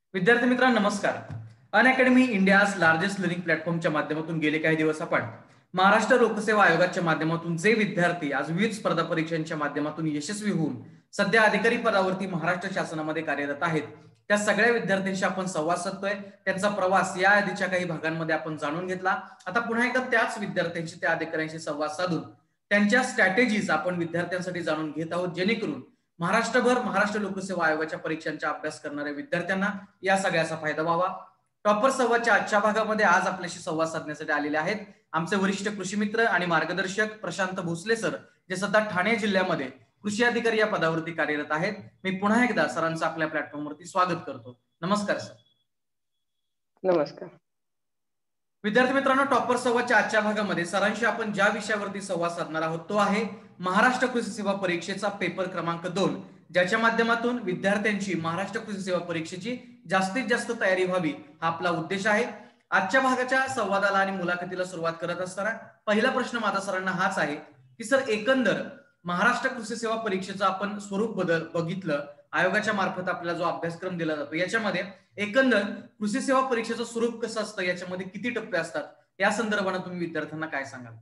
विद्यार्थी मित्रांनो नमस्कार. अनअकॅडमी इंडियाज लार्जेस्ट लर्निंग प्लॅटफॉर्मच्या माध्यमातून गेले काही दिवस आपण महाराष्ट्र लोकसेवा आयोगाच्या माध्यमातून जे विद्यार्थी आज विविध स्पर्धा परीक्षांच्या माध्यमातून यशस्वी होऊन सध्या अधिकारी पदावरती महाराष्ट्र शासनामध्ये कार्यरत आहेत त्या सगळ्या विद्यार्थ्यांशी आपण संवाद साधतोय. त्यांचा प्रवास या आधीच्या काही भागांमध्ये आपण जाणून घेतला. आता पुन्हा एकदा त्याच विद्यार्थ्यांशी त्या अधिकाऱ्यांशी संवाद साधून त्यांच्या स्ट्रॅटेजीज आपण विद्यार्थ्यांसाठी जाणून घेत आहोत, जेणेकरून महाराष्ट्रभर महाराष्ट्र लोकसेवा आयोगाच्या परीक्षांचा अभ्यास करणाऱ्या विद्यार्थ्यांना या सगळ्याचा फायदा व्हावा. टॉपर संवादच्या आजच्या भागामध्ये आज आपल्याशी संवाद साधण्यासाठी आलेले आहेत आमचे वरिष्ठ कृषी मित्र आणि मार्गदर्शक प्रशांत भोसले सर, जे सध्या ठाणे जिल्ह्यामध्ये कृषी अधिकारी या पदावरती कार्यरत आहेत. मी पुन्हा एकदा सरांचं आपल्या प्लॅटफॉर्मवरती स्वागत करतो. नमस्कार सर. नमस्कार विद्यार्थी मित्रांनो, टॉपर संवादच्या आजच्या भागामध्ये सरांशी आपण ज्या विषयावरती संवाद साधणार आहोत तो आहे महाराष्ट्र कृषी सेवा परीक्षेचा पेपर क्रमांक 2, ज्याच्या माध्यमातून विद्यार्थ्यांची महाराष्ट्र कृषी सेवा परीक्षेची जास्तीत जास्त तयारी व्हावी हा आपला उद्देश आहे. आजच्या भागाच्या संवादाला आणि मुलाखतीला सुरुवात करत असताना पहिला प्रश्न माझा सरांना हाच आहे की सर, एकंदर महाराष्ट्र कृषी सेवा परीक्षेचं आपण स्वरूप बघितलं, आयोगाच्या मार्फत आपल्याला जो अभ्यासक्रम दिला जातो याच्यामध्ये एकंदर कृषी सेवा परीक्षेचं स्वरूप कसं असतं, याच्यामध्ये किती टप्पे असतात, या संदर्भाने तुम्ही विद्यार्थ्यांना काय सांगाल?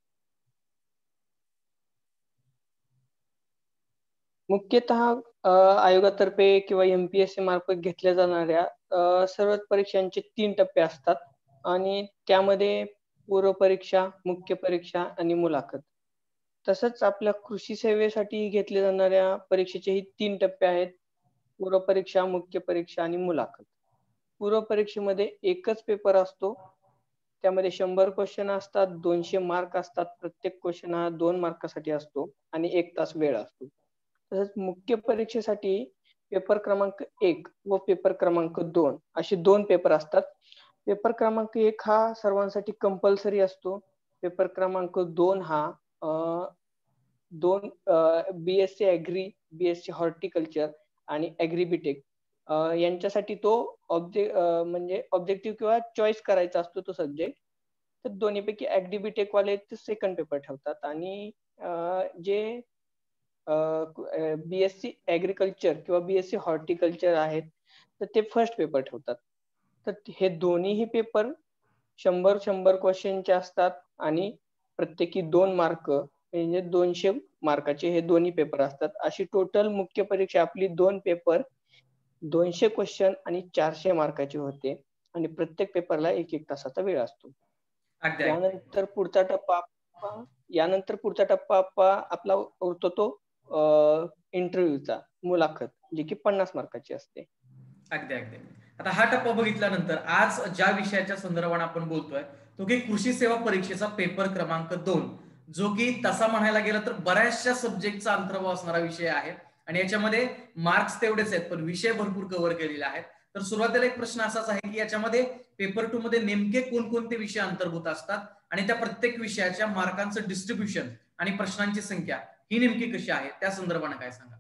मुख्यतः आयोगातर्फे किंवा MPSC मार्फत घेतल्या जाणाऱ्या सर्व परीक्षांचे 3 टप्पे असतात आणि त्यामध्ये पूर्व परीक्षा, मुख्य परीक्षा आणि मुलाखत. तसंच आपल्या कृषी सेवेसाठी घेतल्या जाणाऱ्या परीक्षेचेही 3 टप्पे आहेत: पूर्व परीक्षा, मुख्य परीक्षा आणि मुलाखत. पूर्व परीक्षेमध्ये एकच पेपर असतो, त्यामध्ये 100 क्वेश्चन असतात, 200 मार्क असतात. प्रत्येक क्वेश्चन हा 2 मार्कासाठी असतो आणि 1 तास वेळ असतो. तसंच मुख्य परीक्षेसाठी पेपर क्रमांक 1 व पेपर क्रमांक 2 असे 2 पेपर असतात. पेपर क्रमांक 1 हा सर्वांसाठी कंपल्सरी असतो. पेपर क्रमांक 2 हा 2 BSc ॲग्री, BSc हॉर्टिकल्चर आणि ॲग्री बीटेक यांच्यासाठी तो म्हणजे ऑब्जेक्टिव्ह किंवा चॉईस करायचा असतो तो सब्जेक्ट. तर दोन्हीपैकी ॲग्री बीटेक वाले ते सेकंड पेपर ठेवतात आणि जे BSc ॲग्रिकल्चर किंवा BSc हॉर्टिकल्चर आहेत तर ते फर्स्ट पेपर ठेवतात. तर हे दोन्हीही पेपर 100 क्वेश्चनचे असतात आणि प्रत्येकी 2 मार्क म्हणजे 200 मार्काचे हे दोन्ही पेपर असतात. अशी टोटल मुख्य परीक्षा आपली 2 पेपर 200 क्वेश्चन आणि 400 मार्काची होते आणि प्रत्येक पेपरला 1-1 तासाचा वेळ असतो. यानंतर पुढचा टप्पा आपला उरतो तो इंटरव्ह्यूचा, मुलाखत, जी की 50 मार्काची असते. अगदी अगदी. आता हा टप्पा बघितल्यानंतर आज ज्या विषयाच्या संदर्भाने आपण बोलतोय तो की कृषी सेवा परीक्षेचा पेपर क्रमांक 2, जो की तसा म्हणायला गेला तर बऱ्याचशा सब्जेक्टचा अंतर्भाव असणारा विषय आहे आणि याच्यामध्ये मार्क्स तेवढेच आहेत पण विषय भरपूर कव्हर केलेले आहेत. तर सुरुवातीला एक प्रश्न असाच आहे की याच्यामध्ये पेपर 2 मध्ये नेमके कोणकोणते विषय अंतर्भूत असतात आणि त्या प्रत्येक विषयाच्या मार्कांचं डिस्ट्रीब्युशन आणि प्रश्नांची संख्या ही नेमकी कशी आहे, त्या संदर्भाने काय सांगा?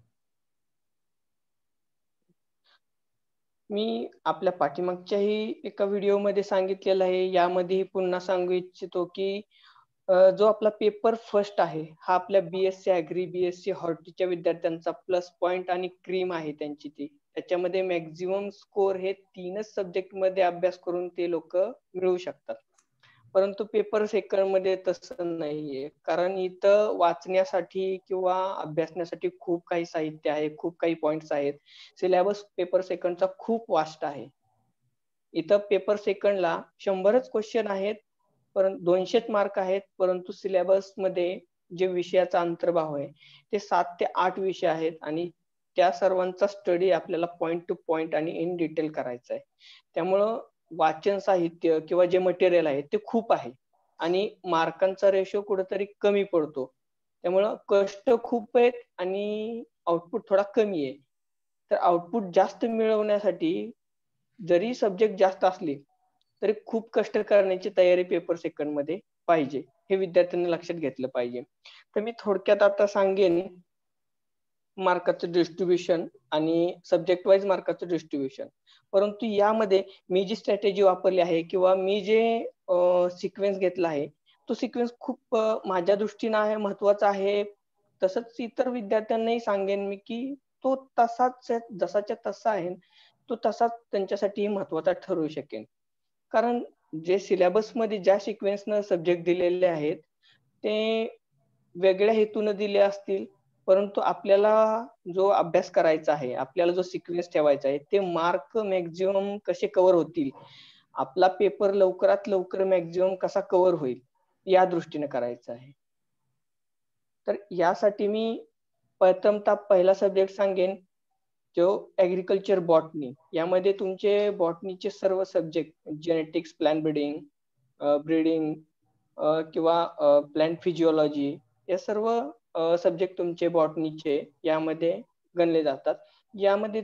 मी आपल्या पाठीमागच्याही एका व्हिडिओमध्ये सांगितलेलं आहे, यामध्येही पुन्हा सांगू इच्छितो की जो आपला पेपर फर्स्ट आहे हा आपल्या BSc ॲग्री, BSc हॉर्टीच्या विद्यार्थ्यांचा प्लस पॉइंट आणि क्रीम आहे त्यांची ती. त्याच्यामध्ये मॅक्झिमम स्कोर हे 3च सब्जेक्ट मध्ये अभ्यास करून ते लोक मिळवू शकतात. परंतु पेपर सेकंड मध्ये तसं नाहीये, कारण इथं वाचण्यासाठी किंवा अभ्यासण्यासाठी खूप काही साहित्य आहे, खूप काही पॉइंट्स आहेत. सिलेबस पेपर सेकंडचा खूप वास्ट आहे. इथं पेपर सेकंडला 100च क्वेश्चन आहेत, परंतु 200 मार्क आहेत, परंतु सिलेबस मध्ये जे विषयाचा अंतर्भाव आहे ते 7 ते 8 विषय आहेत आणि त्या सर्वांचा स्टडी आपल्याला पॉइंट टू पॉइंट आणि इन डिटेल करायचा आहे. त्यामुळं वाचन साहित्य किंवा जे मटेरियल आहे ते खूप आहे आणि मार्कांचा रेशो कुठेतरी कमी पडतो. त्यामुळं कष्ट खूप आहेत आणि आउटपुट थोडा कमी आहे. तर आउटपुट जास्त मिळवण्यासाठी जरी सब्जेक्ट जास्त असले तरी खूप कष्ट करण्याची तयारी पेपर सेकंड मध्ये पाहिजे, हे विद्यार्थ्यांनी लक्षात घेतलं पाहिजे. तर मी थोडक्यात आता सांगेन मार्काचं डिस्ट्रीब्युशन आणि सब्जेक्ट वाईज मार्काचं डिस्ट्रीब्युशन. परंतु यामध्ये मी जी स्ट्रॅटेजी वापरली आहे किंवा मी जे सिक्वेन्स घेतला आहे तो सिक्वेन्स खूप माझ्या दृष्टीने आहे महत्वाचा आहे. तसंच इतर विद्यार्थ्यांनाही सांगेन मी की तो तसाच जसाच्या तसा आहे, तो तसाच त्यांच्यासाठी महत्वाचा ठरू शकेल. कारण जे सिलेबस मध्ये ज्या सिक्वेन्सनं सब्जेक्ट दिलेले आहेत ते वेगळ्या हेतून दिले असतील, परंतु आपल्याला जो अभ्यास करायचा आहे, आपल्याला जो सिक्वेन्स ठेवायचा आहे, ते मार्क मॅक्झिमम कसे कव्हर होतील, आपला पेपर लवकरात लवकर मॅक्झिमम कसा कव्हर होईल या दृष्टीने करायचा आहे. तर यासाठी मी प्रथमतः पहिला सब्जेक्ट सांगेन जो ऍग्रिकल्चर बॉटनी. यामध्ये तुमचे बॉटनीचे सर्व सब्जेक्ट जेनेटिक्स, प्लांट ब्रीडिंग किंवा प्लांट फिजिओलॉजी या सर्व सब्जेक्ट तुमचे बॉटनीचे यामध्ये गणले जातात. यामध्ये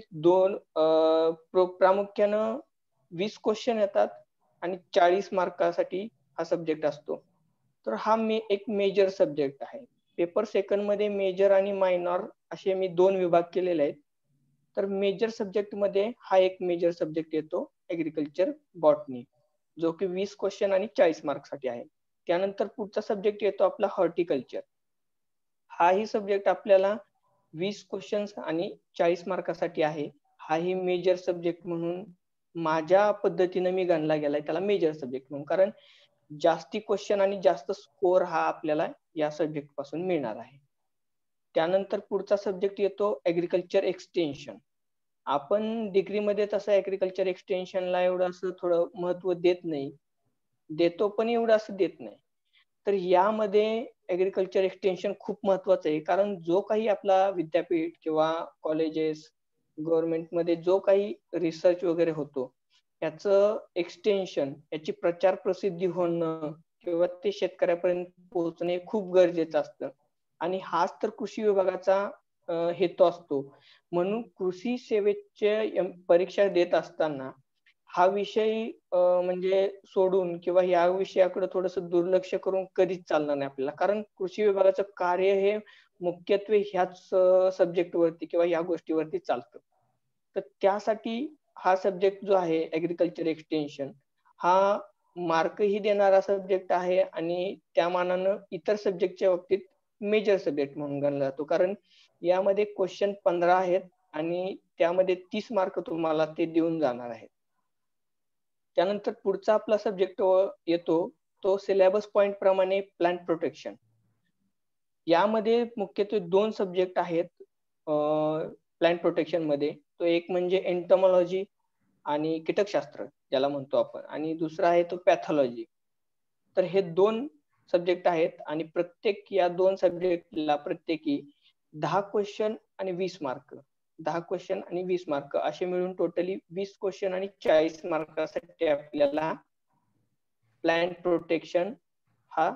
प्रामुख्यानं 20 क्वेश्चन येतात आणि 40 मार्कासाठी हा सब्जेक्ट असतो. तर हा एक मेजर सब्जेक्ट आहे. पेपर सेकंड मध्ये मेजर आणि मायनॉर असे मी 2 विभाग केलेले आहेत. तर मेजर सब्जेक्ट मध्ये हा एक मेजर सब्जेक्ट येतो ऍग्रिकल्चर बॉटनी, जो की 20 क्वेश्चन आणि 40 मार्क्ससाठी आहे. त्यानंतर पुढचा सब्जेक्ट येतो आपला हॉर्टिकल्चर. हाही सब्जेक्ट आपल्याला 20 क्वेश्चन्स आणि 40 मार्कासाठी आहे. हाही मेजर सब्जेक्ट म्हणून माझ्या पद्धतीने मी गणला गेलाय त्याला मेजर सब्जेक्ट म्हणून, कारण जास्ती क्वेश्चन आणि जास्त स्कोर हा आपल्याला या सब्जेक्ट पासून मिळणार आहे. त्यानंतर पुढचा सब्जेक्ट येतो ऍग्रिकल्चर एक्सटेन्शन. आपण डिग्रीमध्ये तसं ऍग्रिकल्चर एक्सटेन्शनला एवढं असं थोडं महत्व देत नाही, देतो पण एवढं असं देत नाही. तर यामध्ये ऍग्रिकल्चर एक्सटेन्शन खूप महत्वाचं आहे, कारण जो काही आपला विद्यापीठ किंवा कॉलेजेस गव्हर्नमेंटमध्ये जो काही रिसर्च वगैरे होतो याचं एक्सटेन्शन, याची प्रचार प्रसिद्धी होणं किंवा ते शेतकऱ्यापर्यंत पोहोचणे खूप गरजेचं असतं. आणि हाच तर कृषी विभागाचा हेतू असतो. म्हणून कृषी सेवेचे परीक्षा देत असताना हा विषय म्हणजे सोडून किंवा या विषयाकडे थोडस दुर्लक्ष करून कधीच चालणार नाही आपल्याला, कारण कृषी विभागाचं कार्य हे मुख्यत्वे ह्याच सब्जेक्ट वरती किंवा या गोष्टीवरती चालतं. तर त्यासाठी हा सब्जेक्ट जो आहे ऍग्रिकल्चर एक्सटेन्शन हा मार्कही देणारा सब्जेक्ट आहे आणि त्या मानानं इतर सब्जेक्टच्या बाबतीत मेजर सब्जेक्ट म्हणून गणला जातो, कारण यामध्ये क्वेश्चन 15 आहेत आणि त्यामध्ये 30 मार्क तुम्हाला ते देऊन जाणार आहेत. त्यानंतर पुढचा आपला सब्जेक्ट येतो तो सिलेबस पॉइंट प्रमाणे प्लांट प्रोटेक्शन. यामध्ये मुख्यत्वे 2 सब्जेक्ट आहेत प्लांट प्रोटेक्शन मध्ये. तो एक म्हणजे एंटमॉलॉजी आणि कीटकशास्त्र ज्याला म्हणतो आपण, आणि दुसरा आहे तो पॅथॉलॉजी. तर हे 2 सब्जेक्ट आहेत आणि प्रत्येक या 2 सब्जेक्टला प्रत्येकी 10 क्वेश्चन आणि 20 मार्क, 10 क्वेश्चन आणि 20 मार्क असे मिळून टोटली 20 क्वेश्चन आणि 40 मार्कासाठी आपल्याला प्लांट प्रोटेक्शन हा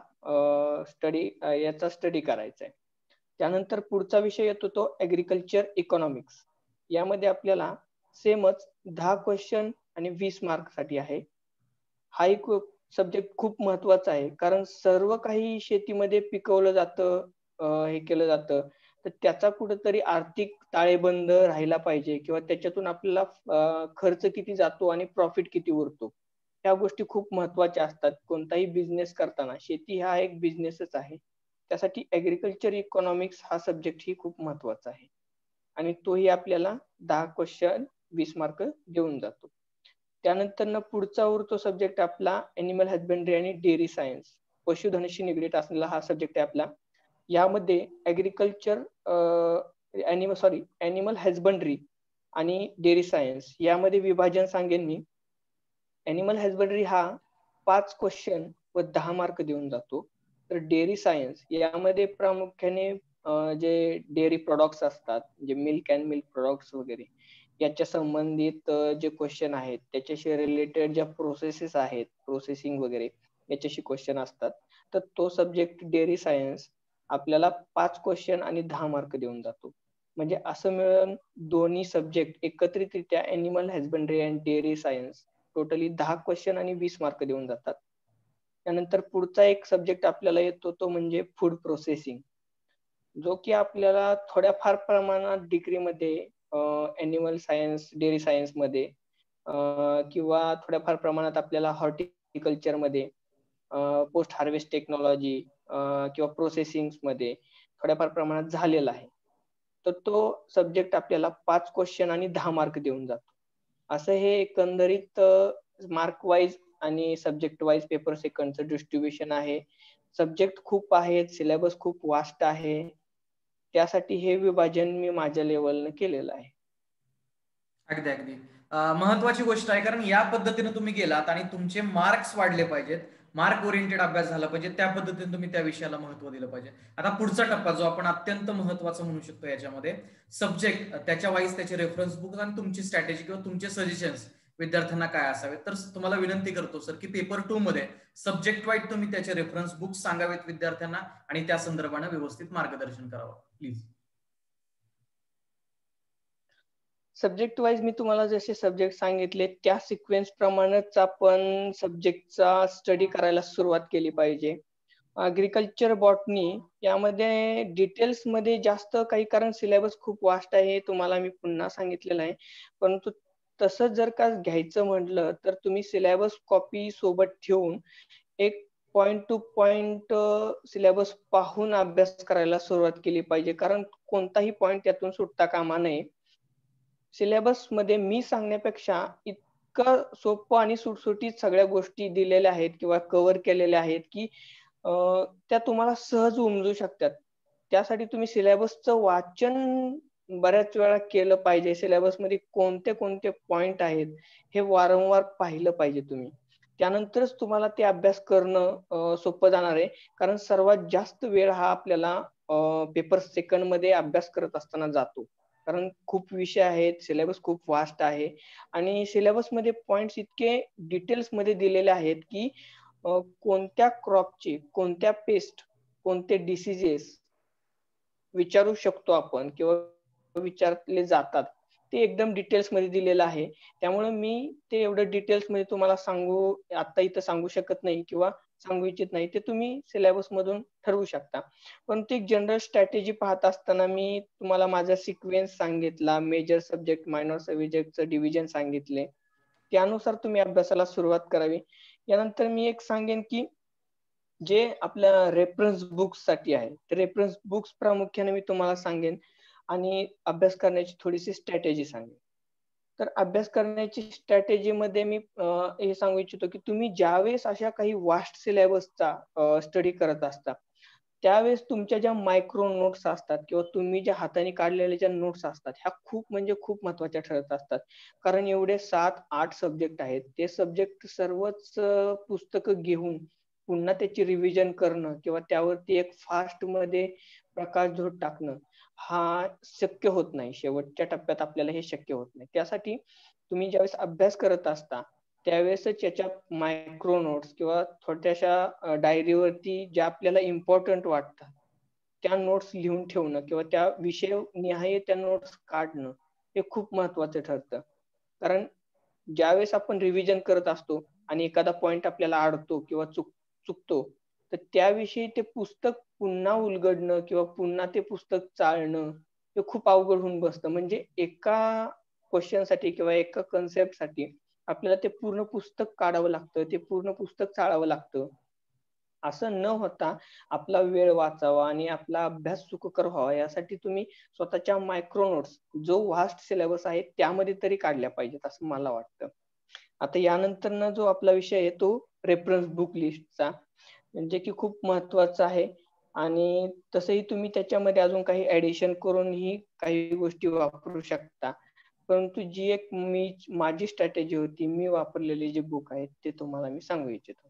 याचा स्टडी करायचा आहे. त्यानंतर पुढचा विषय येतो तो ऍग्रिकल्चर इकॉनॉमिक्स. यामध्ये आपल्याला सेमच 10 क्वेश्चन आणि 20 मार्कसाठी आहे. हा एक सब्जेक्ट खूप महत्वाचा आहे, कारण सर्व काही शेतीमध्ये पिकवलं जातं, हे केलं जातं, तर त्याचा कुठेतरी आर्थिक ताळेबंद राहिला पाहिजे किंवा त्याच्यातून आपल्याला खर्च किती जातो आणि प्रॉफिट किती उरतो, या गोष्टी खूप महत्वाच्या असतात. कोणताही बिझनेस करताना शेती हा एक बिझनेसच आहे, त्यासाठी ऍग्रिकल्चर इकॉनॉमिक्स हा सब्जेक्ट ही खूप महत्वाचा आहे आणि तोही आपल्याला 10 क्वेश्चन 20 मार्क देऊन जातो. त्यानंतर पुढचा उरतो सब्जेक्ट आपला एनिमल हजबंड्री आणि डेअरी सायन्स. पशुधनाशी निगडीत असलेला हा सब्जेक्ट आहे आपला. यामध्ये ऍग्रिकल्चर एनिमल हजबंड्री आणि डेअरी सायन्स यामध्ये विभाजन सांगेन मी. एनिमल हजबंड्री हा 5 क्वेश्चन व 10 मार्क देऊन जातो. तर डेअरी सायन्स यामध्ये प्रामुख्याने जे डेअरी प्रोडक्ट्स असतात, जे मिल्क अँड मिल्क प्रोडक्ट्स वगैरे याच्या संबंधित जे क्वेश्चन आहेत, त्याच्याशी रिलेटेड ज्या प्रोसेसेस आहेत, प्रोसेसिंग वगैरे याच्याशी क्वेश्चन असतात. तर तो सब्जेक्ट डेअरी सायन्स आपल्याला 5 क्वेश्चन आणि 10 मार्क देऊन जातो. म्हणजे असं मिळून दोन्ही सब्जेक्ट एकत्रितरित्या animal husbandry and dairy science totally 10 question आणि 20 मार्क देऊन जातात. त्यानंतर पुढचा एक सब्जेक्ट आपल्याला येतो तो म्हणजे फूड प्रोसेसिंग, जो की आपल्याला थोड्याफार प्रमाणात डिग्रीमध्ये एनिमल सायन्स, डेअरी सायन्स मध्ये किंवा थोड्याफार प्रमाणात आपल्याला हॉर्टिकल्चर मध्ये, पोस्ट हार्वेस्ट टेक्नॉलॉजी किंवा प्रोसेसिंग मध्ये थोड्याफार प्रमाणात झालेला आहे. तर तो सब्जेक्ट आपल्याला 5 क्वेश्चन आणि 10 मार्क देऊन जातो. असं हे एकंदरीत मार्क वाईज आणि सब्जेक्ट वाईज पेपर सेकंडचं डिस्ट्रीब्युशन आहे. सब्जेक्ट खूप आहेत, सिलेबस खूप वास्ट आहे. त्यासाठी हे विभाजन मी माझ्या लेवलनं केलेलं आहे. अगदी अगदी महत्वाची गोष्ट आहे, कारण या पद्धतीने तुम्ही गेलात आणि तुमचे मार्क्स वाढले पाहिजेत, मार्क ओरिएंटेड अभ्यास झाला पाहिजे, त्या पद्धतीने तुम्ही त्या विषयाला महत्व दिलं पाहिजे. आता पुढचा टप्पा जो आपण अत्यंत महत्वाचा म्हणू शकतो याच्यामध्ये, सब्जेक्ट त्याच्या वाईज त्याचे रेफरन्स बुक आणि तुमची स्ट्रॅटेजी किंवा तुमचे सजेशन्स विद्यार्थ्यांना काय असावेत. तर तुम्हाला विनंती करतो सर की पेपर 2 मध्ये सब्जेक्ट वाईज तुम्ही त्याचे रेफरन्स बुक सांगावेत विद्यार्थ्यांना आणि त्या संदर्भाने व्यवस्थित मार्गदर्शन करावं प्लीज. सब्जेक्ट वाईज मी तुम्हाला जसे सब्जेक्ट सांगितले त्या सिक्वेन्स प्रमाणेच आपण सब्जेक्टचा स्टडी करायला सुरुवात केली पाहिजे. अग्रिकल्चर बॉटनी यामध्ये डिटेल्स मध्ये जास्त काही, कारण सिलेबस खूप वास्ट आहे, तुम्हाला मी पुन्हा सांगितलेलं आहे. परंतु तसं जर का घ्यायचं म्हटलं तर तुम्ही सिलेबस कॉपी सोबत ठेवून एक पॉइंट टू पॉइंट सिलेबस पाहून अभ्यास करायला सुरुवात केली पाहिजे, कारण कोणताही पॉइंट त्यातून सुटता कामा नये. सिलेबस मध्ये मी सांगण्यापेक्षा इतकं सोपं आणि सुटसुटीत सगळ्या गोष्टी दिलेल्या आहेत किंवा कव्हर केलेल्या आहेत की त्या तुम्हाला सहज उमजू शकतात. त्यासाठी तुम्ही सिलेबसचं वाचन बऱ्याच वेळा केलं पाहिजे. सिलेबस मध्ये कोणते कोणते पॉइंट आहेत हे वारंवार पाहिलं पाहिजे तुम्ही. त्यानंतरच तुम्हाला ते अभ्यास करणं सोपं जाणार आहे, कारण सर्वात जास्त वेळ हा आपल्याला पेपर सेकंड मध्ये अभ्यास करत असताना जातो. कारण खूप विषय आहेत, सिलेबस खूप वास्ट आहे आणि सिलेबस मध्ये पॉइंट्स इतके डिटेल्स मध्ये दिलेले आहेत की कोणत्या क्रॉपचे, कोणत्या पेस्ट, कोणते डिसीजेस विचारू शकतो आपण किंवा विचारले जातात, ते एकदम डिटेल्स मध्ये दिलेलं आहे. त्यामुळे मी ते एवढं डिटेल्स मध्ये तुम्हाला आता इथं सांगू शकत नाही किंवा सांगू इच्छित नाही. ते तुम्ही सिलेबस मधून ठरवू शकता. पण ती जनरल स्ट्रॅटेजी पाहत असताना मी तुम्हाला माझा सिक्वेन्स सांगितला, मेजर सब्जेक्ट, मायनर सब्जेक्टचं डिव्हिजन सांगितले. त्यानुसार तुम्ही अभ्यासाला सुरुवात करावी. यानंतर मी एक सांगेन की जे आपल्या रेफरन्स बुक्स साठी आहे, ते रेफरन्स बुक्स प्रामुख्याने मी तुम्हाला सांगेन आणि अभ्यास करण्याची थोडीशी स्ट्रॅटेजी सांगेन. तर अभ्यास करण्याची स्ट्रॅटेजी मध्ये मी हे सांगू इच्छितो की तुम्ही ज्यावेळेस अशा काही वास्ट सिलेबसचा स्टडी करत असता, त्यावेळेस तुमच्या ज्या मायक्रो नोट्स असतात किंवा तुम्ही ज्या हाताने काढलेल्या ज्या नोट्स असतात, ह्या खूप म्हणजे खूप महत्वाच्या ठरत असतात. कारण एवढे 7-8 सब्जेक्ट आहेत. ते सब्जेक्ट सर्वच पुस्तकं घेऊन पुन्हा त्याची रिव्हिजन करणं किंवा त्यावरती एक फास्ट मध्ये प्रकाशझोत टाकणं हा शक्य होत नाही. शेवटच्या टप्प्यात आपल्याला हे शक्य होत नाही. त्यासाठी तुम्ही ज्यावेळेस अभ्यास करत असता त्यावेळेसच याच्या मायक्रो नोट्स किंवा छोट्याशा डायरीवरती ज्या आपल्याला इम्पॉर्टंट वाटतात त्या नोट्स लिहून ठेवणं किंवा त्या विषय निहाय त्या नोट्स काढणं हे खूप महत्वाचं ठरतं. कारण ज्यावेळेस आपण रिव्हिजन करत असतो आणि एखादा पॉइंट आपल्याला अडतो किंवा चुकतो, तर त्याविषयी ते पुस्तक पुन्हा उलगडणं किंवा पुन्हा ते पुस्तक चाळणं हे खूप अवघड होऊन बसतं. म्हणजे एका क्वेश्चन साठी किंवा एका कन्सेप्ट साठी आपल्याला ते पूर्ण पुस्तक काढावं लागतं, ते पूर्ण पुस्तक चाळावं लागतं. असं न होता आपला वेळ वाचावा आणि आपला अभ्यास सुखकर व्हावा यासाठी तुम्ही स्वतःच्या मायक्रो नोट्स जो वास्ट सिलेबस आहे त्यामध्ये तरी काढल्या पाहिजेत असं मला वाटतं. आता यानंतर जो आपला विषय आहे तो रेफरन्स बुक लिस्टचा, म्हणजे की खूप महत्वाचा आहे आणि तसंही तुम्ही त्याच्यामध्ये अजून काही ऍडिशन करून ही काही गोष्टी वापरू शकता. परंतु जी एक माझी स्ट्रॅटेजी होती, मी वापरलेले जे बुक आहेत ते तुम्हाला मी सांगू इच्छितो.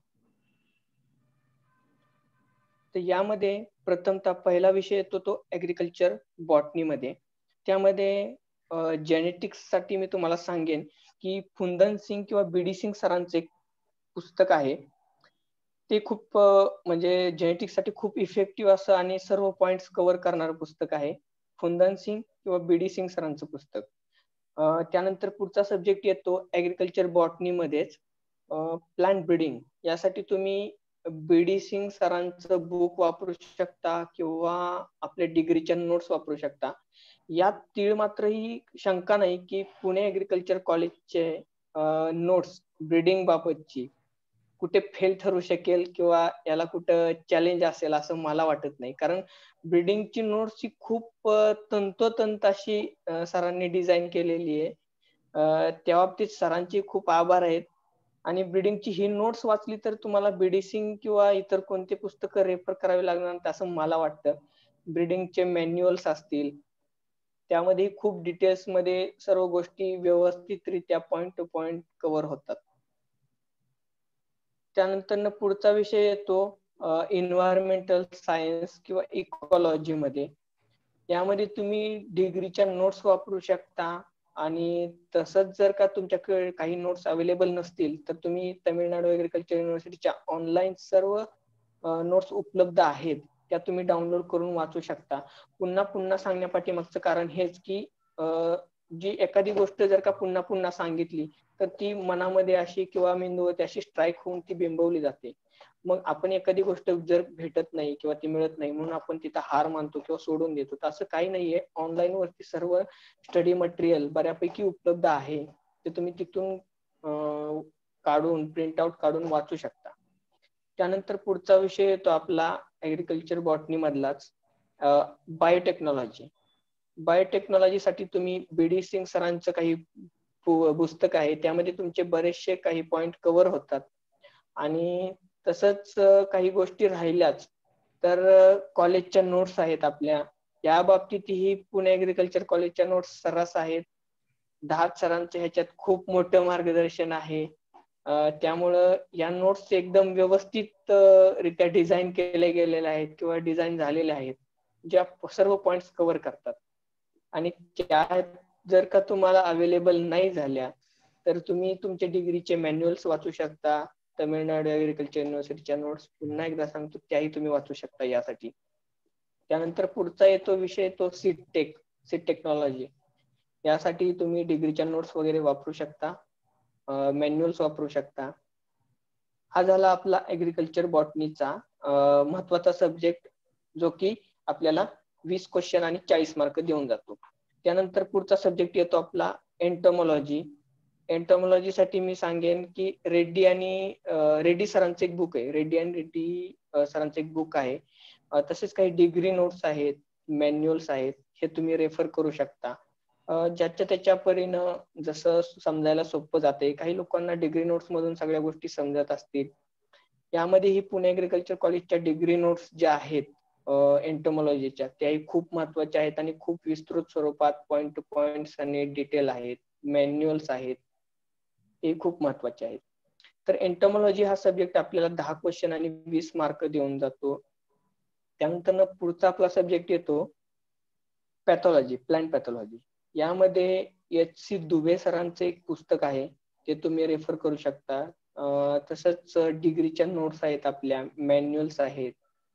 तर यामध्ये प्रथमतः पहिला विषय येतो तो ऍग्रिकल्चर बॉटनी मध्ये. त्यामध्ये जेनेटिक्स साठी मी तुम्हाला सांगेन की फुंदन सिंग किंवा बीडी सिंग सरांचं एक पुस्तक आहे. ते खूप म्हणजे जेनेटिक्स साठी खूप इफेक्टिव्ह असं आणि सर्व पॉइंट्स कव्हर करणारं पुस्तक आहे. फुंदन सिंग किंवा बीडी सिंग सरांचं पुस्तक. त्यानंतर पुढचा सब्जेक्ट येतो ऍग्रिकल्चर बॉटनी मध्येच प्लांट ब्रीडिंग. यासाठी तुम्ही बीडी सिंग सरांचं बुक वापरू शकता किंवा आपल्या डिग्रीच्या नोट्स वापरू शकता. यात तीळ मात्र ही शंका नाही की पुणे ऍग्रिकल्चर कॉलेजचे नोट्स ब्रीडिंग बाबतची कुठे फेल ठरू शकेल किंवा याला कुठं चॅलेंज असेल असं मला वाटत नाही. कारण ब्रीडिंगची नोट्स ही खूप तंतोतंत अशी सरांनी डिझाईन केलेली आहे त्या बाबतीत सरांचे खूप आभार आहेत. आणि ब्रीडिंगची ही नोट्स वाचली तर तुम्हाला बीडीसिंग किंवा इतर कोणते पुस्तकं रेफर करावी लागणार नाही असं मला वाटतं. ब्रीडिंगचे मॅन्युअल्स असतील, त्यामध्ये खूप डिटेल्स मध्ये सर्व गोष्टी व्यवस्थितरित्या पॉइंट टू पॉइंट कव्हर होतात. त्यानंतर पुढचा विषय येतो एन्व्हायरमेंटल सायन्स किंवा इकॉलॉजी मध्ये. यामध्ये तुम्ही डिग्रीच्या नोट्स वापरू शकता आणि तसंच जर का तुमच्याकडे काही नोट्स अवेलेबल नसतील तर तुम्ही तामिळनाडू ऍग्रीकल्चर युनिव्हर्सिटीच्या ऑनलाईन सर्व नोट्स उपलब्ध आहेत, त्या तुम्ही डाउनलोड करून वाचू शकता. पुन्हा पुन्हा सांगण्यापाठीमागचं कारण हेच की जी एखादी गोष्ट जर का पुन्हा पुन्हा सांगितली तर ती मनामध्ये अशी किंवा मेंदूवरती अशी स्ट्राईक होऊन ती बिंबवली जाते. मग आपण एखादी गोष्ट जर भेटत नाही किंवा ती मिळत नाही म्हणून आपण तिथं हार मानतो किंवा सोडून देतो, तर असं काही नाहीये. ऑनलाईन वरती सर्व स्टडी मटेरियल बऱ्यापैकी उपलब्ध आहे, ते तुम्ही तिथून काढून प्रिंट आउट काढून वाचू शकता. त्यानंतर पुढचा विषय येतो आपला ऍग्रीकल्चर बॉटनी मधलाच बायोटेक्नॉलॉजी. बायोटेक्नॉलॉजीसाठी तुम्ही बीडी सिंग सरांचं काही पुस्तक आहे, त्यामध्ये तुमचे बरेचसे काही पॉइंट कव्हर होतात. आणि तसंच काही गोष्टी राहिल्याच तर कॉलेजच्या नोट्स आहेत आपल्या, या बाबतीतही पुणे ऍग्रीकल्चर कॉलेजच्या नोट्स सर्रास आहेत. दहात सरांचं ह्याच्यात खूप मोठं मार्गदर्शन आहे. त्यामुळं या नोट्स एकदम व्यवस्थित रित्या डिझाईन केले गेलेले आहेत किंवा डिझाईन झालेले आहेत, ज्या सर्व पॉइंट्स कव्हर करतात. आणि त्या जर का तुम्हाला अवेलेबल नाही झाल्या तर तुम्ही तुमच्या डिग्रीचे मॅन्युअल्स वाचू शकता. तमिळनाडू ऍग्रीकल्चर युनिव्हर्सिटीच्या नोट्स पुन्हा एकदा सांगतो त्याही तुम्ही वाचू शकता यासाठी. त्यानंतर पुढचा येतो विषय तो सीटेक, सीट टेक्नॉलॉजी. यासाठी तुम्ही डिग्रीच्या नोट्स वगैरे वापरू शकता, मॅन्युअल्स वापरू शकता. हा झाला आपला ऍग्रीकल्चर बॉटनीचा महत्वाचा सब्जेक्ट, जो की आपल्याला 20 क्वेश्चन आणि 40 मार्क देऊन जातो. त्यानंतर पुढचा सब्जेक्ट येतो आपला एंटोमॉलॉजी. एंटोमॉलॉजी साठी मी सांगेन की रेड्डी सरांचं एक बुक आहे, रेड्डी सरांचं एक बुक आहे. तसेच काही डिग्री नोट्स आहेत, मॅन्युअल्स आहेत, हे तुम्ही रेफर करू शकता. ज्याच्या त्याच्या परीनं जसं समजायला सोपं जाते. काही लोकांना डिग्री नोट्स मधून सगळ्या गोष्टी समजत असतील. यामध्येही पुणे ऍग्रीकल्चर कॉलेजच्या डिग्री नोट्स ज्या आहेत एंटोमॉलॉजीच्या, त्याही खूप महत्वाच्या आहेत आणि खूप विस्तृत स्वरूपात पॉइंट टू पॉइंट्स आणि डिटेल आहेत. मॅन्युअल्स आहेत, ते खूप महत्वाचे आहेत. तर एंटोमॉलॉजी हा सब्जेक्ट आपल्याला 10 क्वेश्चन आणि 20 मार्क देऊन जातो. त्यानंतर पुढचा आपला सब्जेक्ट येतो पॅथॉलॉजी, प्लांट पॅथॉलॉजी. यामध्ये एच.सी. दुबे सरांचं एक पुस्तक आहे, ते तुम्ही रेफर करू शकता. तसंच डिग्रीच्या नोट्स आहेत आपल्या, मॅन्युअल्स आहेत,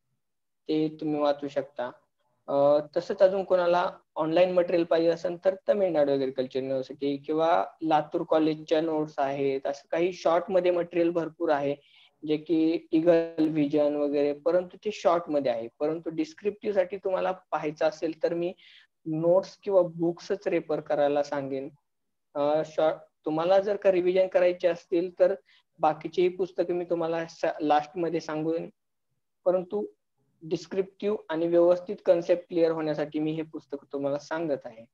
ते तुम्ही वाचू शकता. तसंच अजून कोणाला ऑनलाईन मटेरियल पाहिजे असेल तर तमिळनाडू ऍग्रीकल्चर युनिव्हर्सिटी किंवा लातूर कॉलेजच्या नोट्स आहेत. असं काही शॉर्ट मध्ये मटेरियल भरपूर आहे, जे की इगल व्हिजन वगैरे, परंतु ते शॉर्ट मध्ये आहे. परंतु डिस्क्रिप्टिव्ह साठी तुम्हाला पाहायचं असेल तर मी नोट्स किंवा बुक्सच रेफर करायला सांगेन. शॉर्ट तुम्हाला जर का रिव्हिजन करायचे असतील तर बाकीचीही पुस्तके मी तुम्हाला लास्ट मध्ये सांगून, परंतु डिस्क्रिप्टिव्ह आणि व्यवस्थित कन्सेप्ट क्लिअर होण्यासाठी मी हे पुस्तक तुम्हाला सांगत आहे.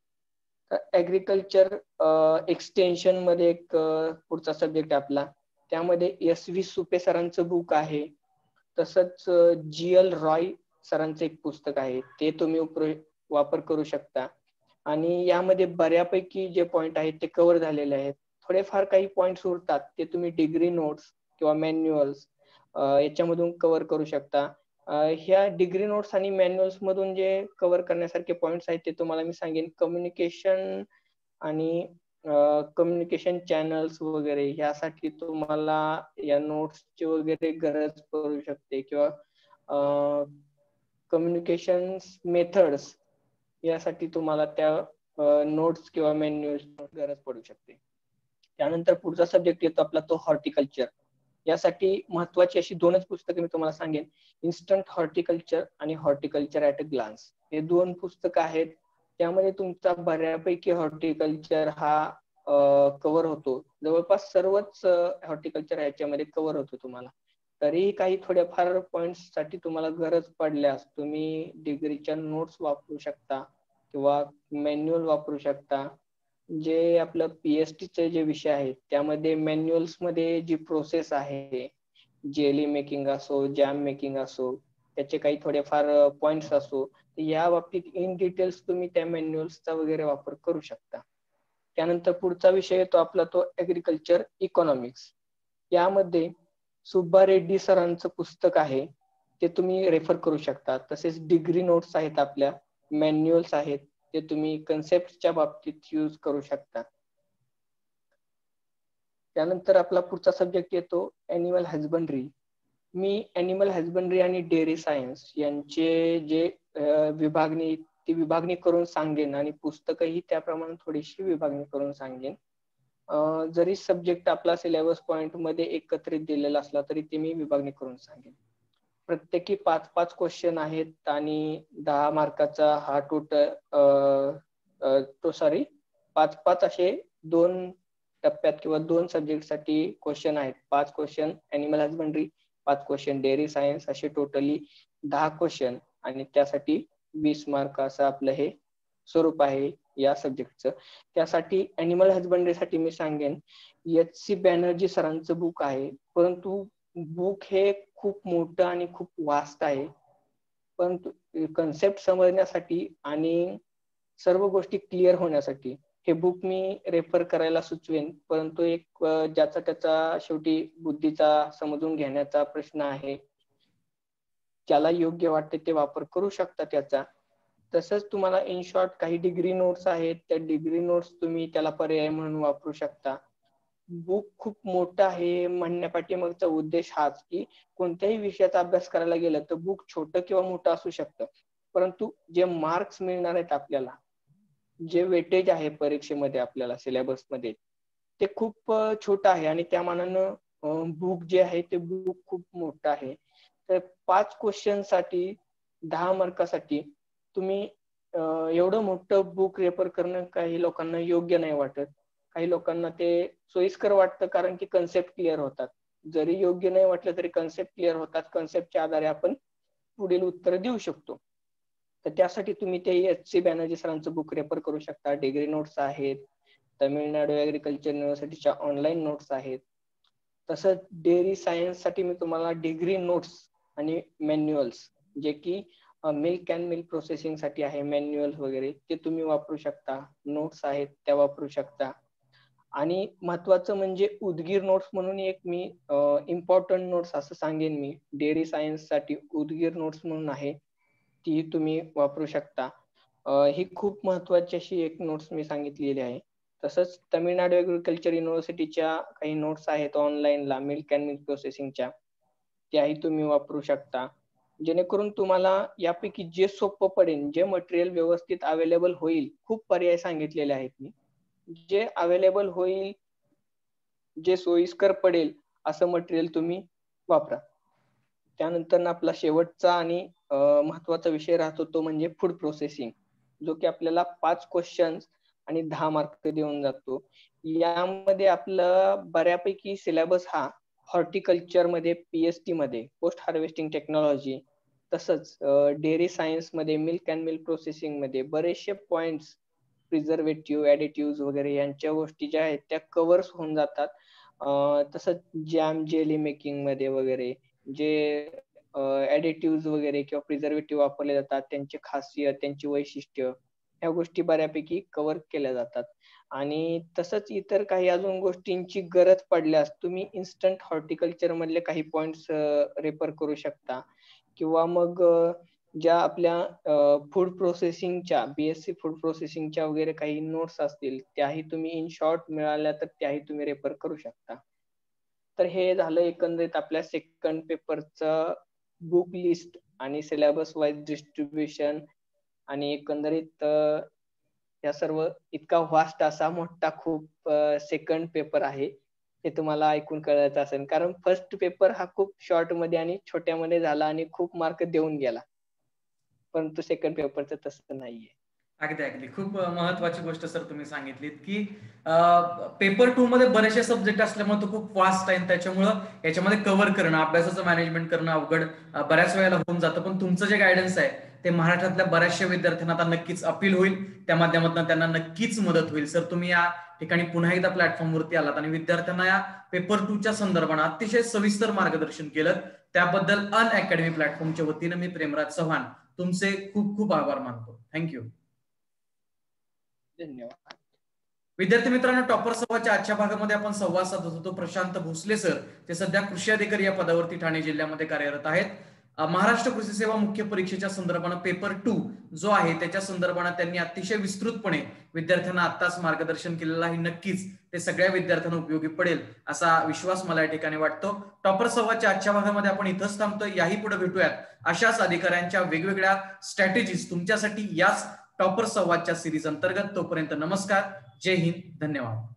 ऍग्रीकल्चर एक्सटेन्शन मध्ये एक पुढचा सब्जेक्ट आपला, त्यामध्ये एस.व्ही. सुपे सरांचं बुक आहे. तसंच जी.एल. रॉय सरांचं एक पुस्तक आहे, ते तुम्ही वापर करू शकता. आणि यामध्ये बऱ्यापैकी जे पॉइंट आहेत ते कव्हर झालेले आहेत. थोडेफार काही पॉइंट्स उरतात, ते तुम्ही डिग्री नोट्स किंवा मॅन्युअल्स याच्यामधून कव्हर करू शकता. ह्या डिग्री नोट्स आणि मॅन्युअल्स मधून जे कव्हर करण्यासारखे पॉइंट्स आहेत ते तुम्हाला मी सांगेन. कम्युनिकेशन आणि कम्युनिकेशन चॅनल्स वगैरे यासाठी तुम्हाला या नोट्सची वगैरे गरज पडू शकते, किंवा कम्युनिकेशन मेथड्स यासाठी तुम्हाला त्या नोट्स किंवा मॅन्युअल्स गरज पडू शकते. त्यानंतर पुढचा सब्जेक्ट येतो आपला तो हॉर्टिकल्चर. यासाठी महत्वाची अशी 2च पुस्तकं मी तुम्हाला सांगेन, इन्स्टंट हॉर्टिकल्चर आणि हॉर्टिकल्चर ऍट अ ग्लान्स. हे 2 पुस्तकं आहेत, त्यामध्ये तुमचा बऱ्यापैकी हॉर्टिकल्चर हा कव्हर होतो. जवळपास सर्वच हॉर्टिकल्चर ह्याच्यामध्ये कव्हर होतो तुम्हाला. तरीही काही थोड्याफार पॉइंट्स साठी तुम्हाला गरज पडल्यास तुम्ही डिग्रीच्या नोट्स वापरू शकता किंवा मॅन्युअल वापरू शकता. जे आपलं पीएचडीचे जे विषय आहेत त्यामध्ये मॅन्युअल्स मध्ये जी प्रोसेस आहे, जेली मेकिंग असो, जॅम मेकिंग असो, त्याचे काही थोडेफार पॉइंट्स असो, या बाबतीत इन डिटेल्स तुम्ही त्या मॅन्युअल्सचा वगैरे वापर करू शकता. त्यानंतर पुढचा विषय येतो आपला तो ऍग्रीकल्चर इकॉनॉमिक्स. यामध्ये सुब्बा रेड्डी सरांचं पुस्तक आहे, ते तुम्ही रेफर करू शकता. तसेच डिग्री नोट्स आहेत, आपल्या मॅन्युअल्स आहेत, ते तुम्ही कन्सेप्टच्या बाबतीत यूज करू शकता. त्यानंतर आपला पुढचा सब्जेक्ट येतो ॲनिमल हजबंड्री. मी ॲनिमल हजबंड्री आणि डेअरी सायन्स यांचे जे विभागणी करून सांगेन आणि पुस्तकही त्याप्रमाणे थोडीशी विभागणी करून सांगेन. जरी सब्जेक्ट आपला सिलेबस पॉइंट मध्ये एकत्रित दिलेला असला तरी ते मी विभागणी करून सांगेन. प्रत्येकी 5-5 क्वेश्चन आहेत आणि 10 मार्काचा हा टोटल 5-5 असे 2 टप्प्यात किंवा 2 सब्जेक्टसाठी क्वेश्चन आहेत. 5 question animal husbandry, 5 question dairy science, असे टोटली 10 क्वेश्चन आणि त्यासाठी 20 मार्क असं आपलं हे स्वरूप आहे या सब्जेक्टचं. त्यासाठी ॲनिमल हजबंड्रीसाठी मी सांगेन एच.सी. बॅनर्जी सरांचं बुक आहे, परंतु बुक हे खूप मोठं आणि खूप वास्ट आहे. परंतु कन्सेप्ट समजण्यासाठी आणि सर्व गोष्टी क्लिअर होण्यासाठी हे बुक मी रेफर करायला सुचवेन. परंतु एक ज्याचा त्याचा शेवटी बुद्धीचा समजून घेण्याचा प्रश्न आहे. ज्याला योग्य वाटते ते वापर करू शकता त्याचा. तसंच तुम्हाला इन शॉर्ट काही डिग्री नोट्स आहेत, त्या डिग्री नोट्स तुम्ही त्याला पर्याय म्हणून वापरू शकता. बुक खूप मोठं आहे म्हणण्यापाठीमागचा उद्देश हाच की कोणत्याही विषयाचा अभ्यास करायला गेलं तर बुक छोटं किंवा मोठं असू शकतं, परंतु जे मार्क्स मिळणार आहेत आपल्याला, जे वेटेज आहे परीक्षेमध्ये आपल्याला सिलेबसमध्ये, ते खूप छोटं आहे आणि त्या मानानं बुक जे आहे ते बुक खूप मोठं आहे. तर 5 क्वेश्चन साठी 10 मार्कासाठी तुम्ही एवढं मोठं बुक रेफर करणं काही लोकांना योग्य नाही वाटत. काही लोकांना ते सोयीस्कर वाटतं कारण की कन्सेप्ट क्लिअर होतात. जरी योग्य नाही वाटलं तरी कन्सेप्ट क्लिअर होतात. कन्सेप्टच्या आधारे आपण पुढील उत्तर देऊ शकतो. तर त्यासाठी तुम्ही ते एच.सी. बॅनर्जी सरांचं बुक रेफर करू शकता. डिग्री नोट्स आहेत, तमिळनाडू ॲग्रिकल्चर युनिव्हर्सिटीच्या ऑनलाईन नोट्स आहेत. तसंच डेअरी सायन्स साठी मी तुम्हाला डिग्री नोट्स आणि मॅन्युअल्स, जे की मिल्क अँड मिल्क प्रोसेसिंग साठी आहे, मॅन्युअल वगैरे ते तुम्ही वापरू शकता. नोट्स आहेत त्या वापरू शकता. आणि महत्वाचं म्हणजे उदगीर नोट्स म्हणून एक मी इम्पॉर्टंट नोट्स असं सांगेन मी, डेअरी सायन्स साठी उदगीर नोट्स म्हणून आहे, ती तुम्ही वापरू शकता. ही खूप महत्वाची अशी एक नोट्स मी सांगितलेली आहे. तसंच तमिळनाडू ॲग्रिकल्चर युनिव्हर्सिटीच्या काही नोट्स आहेत ऑनलाईनला मिल्क अँड मिल्क प्रोसेसिंगच्या, त्याही तुम्ही वापरू शकता. जेणेकरून तुम्हाला यापैकी जे सोपं पडेल, जे मटेरियल व्यवस्थित अवेलेबल होईल, खूप पर्याय सांगितलेले आहेत मी, जे अवेलेबल होईल, जे सोयीस्कर पडेल असं मटेरियल तुम्ही वापरा. त्यानंतर आपला शेवटचा आणि महत्वाचा विषय राहतो तो म्हणजे फूड प्रोसेसिंग, जो की आपल्याला 5 क्वेश्चन आणि 10 मार्क देऊन जातो. यामध्ये आपला बऱ्यापैकी सिलेबस हा हॉर्टिकल्चर मध्ये, पीएचडी मध्ये, पोस्ट हार्वेस्टिंग टेक्नॉलॉजी, तसंच डेअरी सायन्स मध्ये, मिल्क अँड मिल्क प्रोसेसिंग मध्ये बरेचसे पॉइंट्स, प्रिझर्वेटिव्ह, ऍडिटिव्ह वगैरे यांच्या गोष्टी ज्या आहेत त्या कव्हर्स होऊन जातात. तसंच जॅम जेली मेकिंग मध्ये वगैरे जे ऍडिटिव्ह वगैरे किंवा प्रिझर्वेटिव्ह वापरले जातात, त्यांची खासियत, त्यांची वैशिष्ट्य, ह्या गोष्टी बऱ्यापैकी कव्हर केल्या जातात. आणि तसंच इतर काही अजून गोष्टींची गरज पडल्यास तुम्ही इन्स्टंट हॉर्टिकल्चर मधले काही पॉइंट्स रेफर करू शकता. किंवा मग ज्या आपल्या फूड प्रोसेसिंगच्या, बीएससी फूड प्रोसेसिंगच्या वगैरे काही नोट्स असतील त्याही तुम्ही इन शॉर्ट मिळाल्या तर त्याही तुम्ही रेफर करू शकता. तर हे झालं एकंदरीत आपल्या सेकंड पेपरचं बुक लिस्ट आणि सिलेबस वाईज डिस्ट्रीब्युशन. आणि एकंदरीत या सर्व इतका व्हास्ट असा मोठा खूप सेकंड पेपर आहे, हे तुम्हाला ऐकून कळत असेल. कारण फर्स्ट पेपर हा खूप शॉर्ट मध्ये आणि छोट्यामध्ये झाला आणि खूप मार्क देऊन गेला, परंतु सेकंड पेपरचं तसं नाहीये. अगदी अगदी खूप महत्वाची गोष्ट सर तुम्ही सांगितलीत की पेपर 2 मध्ये बरेचसे सब्जेक्ट असल्यामुळे तो खूप फास्ट आहे, त्याच्यामुळं याच्यामध्ये कव्हर करणं, अभ्यासाचं मॅनेजमेंट करणं अवघड बऱ्याच वेळेला होऊन जातं. पण तुमचं जे गायडन्स आहे ते महाराष्ट्रातल्या बऱ्याचशा विद्यार्थ्यांना आता नक्कीच अपील होईल, त्या माध्यमातून त्यांना नक्कीच मदत होईल. सर तुम्ही या ठिकाणी पुन्हा एकदा प्लॅटफॉर्मवरती आलात आणि विद्यार्थ्यांना या पेपर 2 च्या संदर्भात अतिशय सविस्तर मार्गदर्शन केलं, त्याबद्दल अनअकॅडमी प्लॅटफॉर्मच्या वतीने मी प्रेमराज चव्हाण तुमचे खूप खूप आभार मानतो. थँक्यू. धन्यवाद. विद्यार्थी मित्रांनो, टॉपर संवादच्या आजच्या भागामध्ये आपण संवाद साधत होतो प्रशांत भोसले सर. ते सध्या कृषी अधिकारी या पदावरती ठाणे जिल्ह्यामध्ये कार्यरत आहेत. महाराष्ट्र कृषी सेवा मुख्य परीक्षेच्या संदर्भानं पेपर 2 जो आहे त्याच्या संदर्भानं त्यांनी अतिशय विस्तृतपणे विद्यार्थ्यांना आत्ताच मार्गदर्शन केलेलं आहे. नक्कीच ते सगळ्या विद्यार्थ्यांना उपयोगी पडेल असा विश्वास मला या ठिकाणी वाटतो. टॉपर संवादच्या आजच्या भागामध्ये आपण इथंच थांबतोय. याही पुढे भेटूयात अशाच अधिकाऱ्यांच्या वेगवेगळ्या स्ट्रॅटेजीज तुमच्यासाठी याच टॉपर संवादच्या सिरीज अंतर्गत. तोपर्यंत नमस्कार, जय हिंद, धन्यवाद.